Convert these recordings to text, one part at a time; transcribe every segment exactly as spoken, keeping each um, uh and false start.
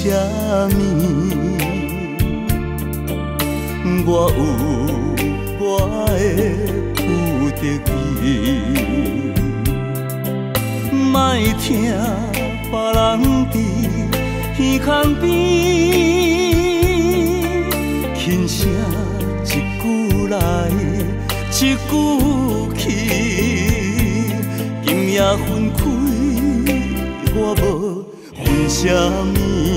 啥物？我有我的负得意，莫听别人伫耳孔边轻声一句来一句去，今夜分开，我无分啥物，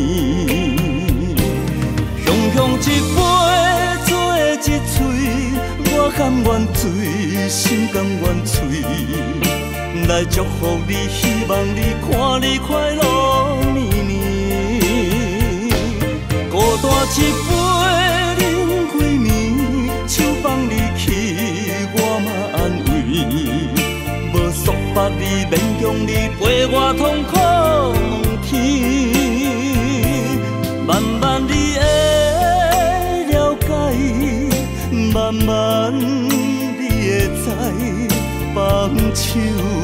雄雄一杯做一嘴，我甘愿醉，心甘愿醉，来祝福你，希望你看你快乐年年，孤单一杯饮几暝，手放你去，我嘛安慰。无束缚你，勉强你，陪我痛苦两天。慢慢你会了解，慢慢你会知，放手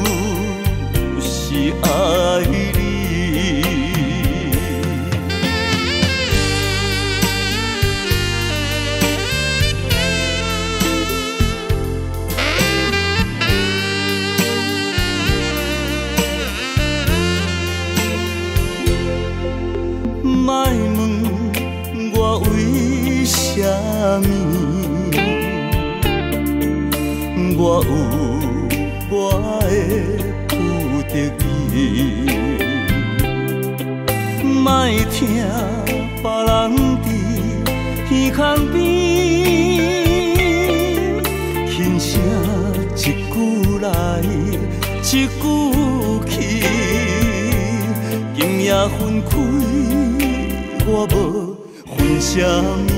是爱你。莫问我为啥物，我有我的负得意，莫听别人伫耳孔边轻声一句来一句去，今夜分开，我无分啥物，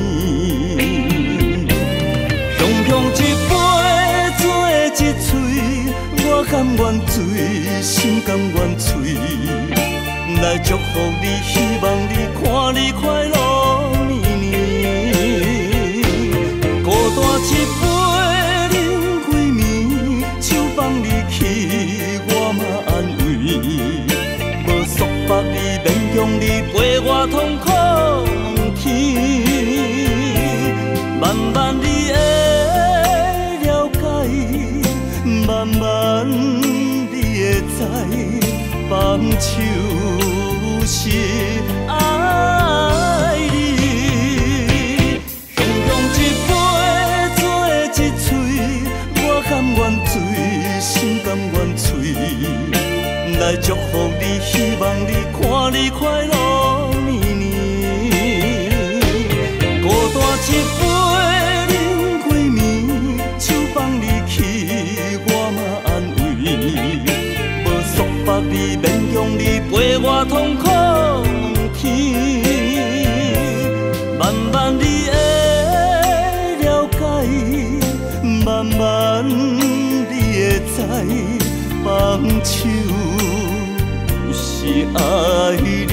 雄雄一杯做一嘴，我甘愿醉，心甘愿醉，来祝福你，希望你看你快乐年年，孤单一杯饮几暝，手放你去，我嘛安慰，无束缚你，勉强你，陪我痛苦两天。慢慢你会了解，慢慢你会知，放手是爱你。雄雄一杯做一嘴，我甘愿醉，心甘愿醉，来祝福你，希望你看你快乐年年，孤单一杯饮几暝，手放你去，我嘛安慰，无束缚你，勉强你，陪我痛苦两天，慢慢你会了解，慢慢你会知，放手是爱你。